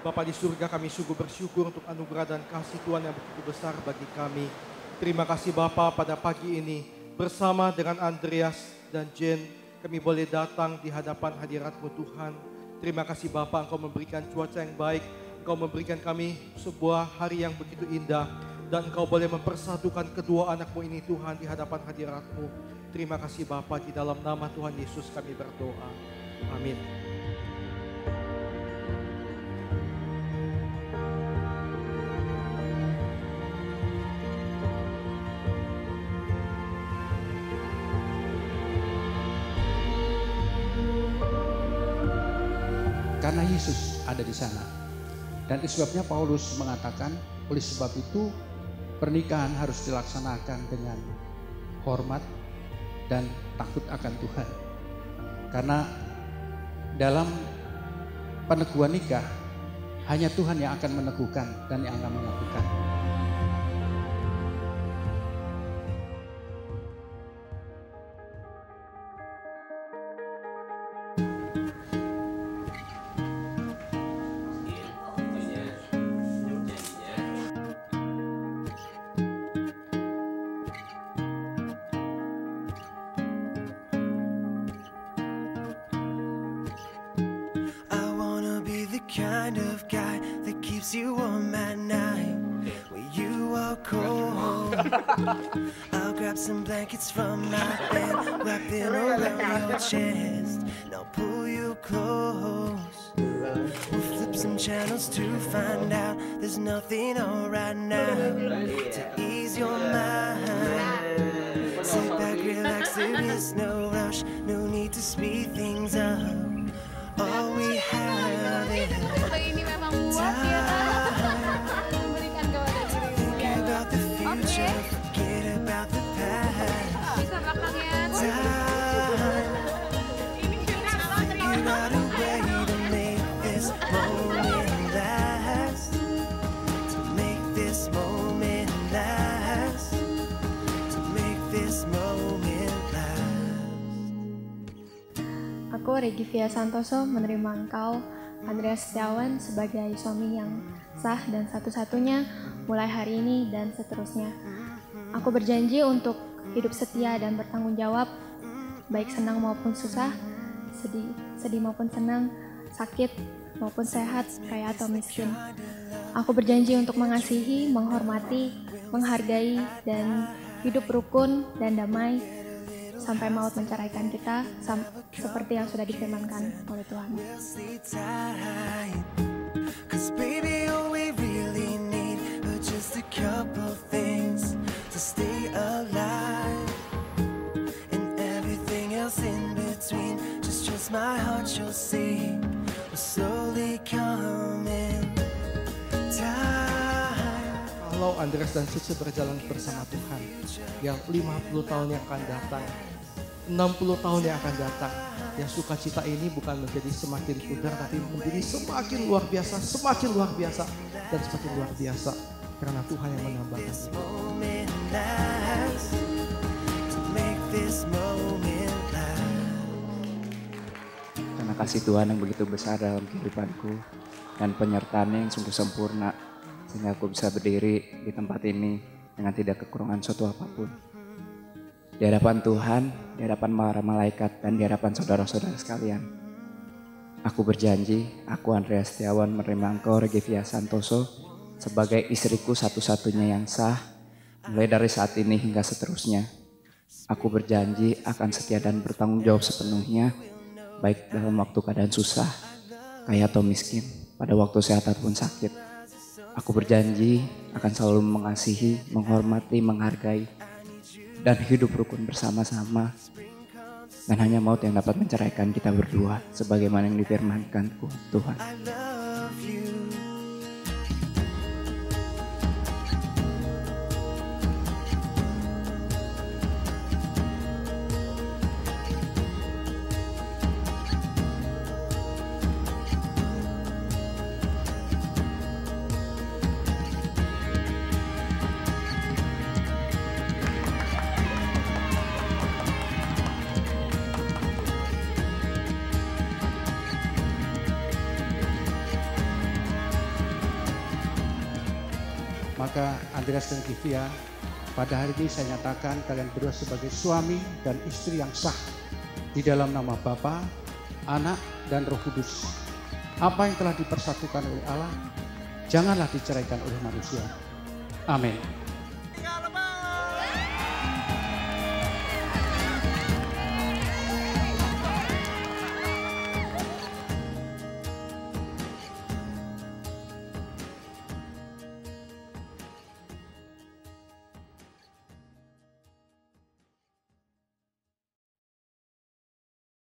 Bapa di surga, kami sungguh bersyukur untuk anugerah dan kasih Tuhan yang begitu besar bagi kami. Terima kasih Bapa, pada pagi ini bersama dengan Andreas dan Jen, kami boleh datang di hadapan hadirat-Mu Tuhan. Terima kasih Bapa, Engkau memberikan cuaca yang baik, Engkau memberikan kami sebuah hari yang begitu indah, dan Engkau boleh mempersatukan kedua anak-Mu ini Tuhan di hadapan hadirat-Mu. Terima kasih Bapa, di dalam nama Tuhan Yesus kami berdoa. Amin. Karena Yesus ada di sana. Dan itu sebabnya Paulus mengatakan, oleh sebab itu pernikahan harus dilaksanakan dengan hormat dan takut akan Tuhan. Karena dalam peneguhan nikah, hanya Tuhan yang akan meneguhkan dan yang akan menyatukan. Kind of guy that keeps you warm at night when you are cold. I'll grab some blankets from my bed, wrap them around your chest, and I'll pull you close. We'll flip some channels to find out there's nothing on right now to ease your mind. Sit back, relax, there is no rush, no need to speed things up. All we have is ini memang buat ya memberikan kepada dirimu. Think about the future, forget about the past. Bisa belakangnya. Ini figure out a way to make this moment last. To make this moment last. To make this moment last. Aku Regi Via Santoso menerima engkau, Andreas Setiawan, sebagai suami yang sah dan satu-satunya mulai hari ini dan seterusnya. Aku berjanji untuk hidup setia dan bertanggung jawab, baik senang maupun susah, sedih maupun senang, sakit maupun sehat, kaya atau miskin. Aku berjanji untuk mengasihi, menghormati, menghargai, dan hidup rukun dan damai sampai maut menceraikan kita, seperti yang sudah difirmankan oleh Tuhan. Kalau Andreas dan Cici berjalan bersama Tuhan, yang 50 tahun yang akan datang, 60 tahun yang akan datang, yang sukacita ini bukan menjadi semakin pudar, tapi menjadi semakin luar biasa, dan semakin luar biasa. Karena Tuhan yang menambahkan itu. Karena kasih Tuhan yang begitu besar dalam kehidupanku dan penyertaannya yang sungguh sempurna, sehingga aku bisa berdiri di tempat ini dengan tidak kekurangan suatu apapun. Di hadapan Tuhan, di hadapan para malaikat, dan di hadapan saudara-saudara sekalian. Aku berjanji, aku Andreas Setiawan menerima engkau Regi Via Santoso sebagai istriku satu-satunya yang sah, mulai dari saat ini hingga seterusnya. Aku berjanji akan setia dan bertanggung jawab sepenuhnya, baik dalam waktu keadaan susah, kaya atau miskin, pada waktu sehat ataupun sakit. Aku berjanji akan selalu mengasihi, menghormati, menghargai, dan hidup rukun bersama-sama. Dan hanya maut yang dapat menceraikan kita berdua, sebagaimana yang difirmankan Tuhan. Maka Andreas dan Kivia, pada hari ini saya nyatakan kalian berdua sebagai suami dan istri yang sah di dalam nama Bapa, Anak, dan Roh Kudus. Apa yang telah dipersatukan oleh Allah, janganlah diceraikan oleh manusia. Amin.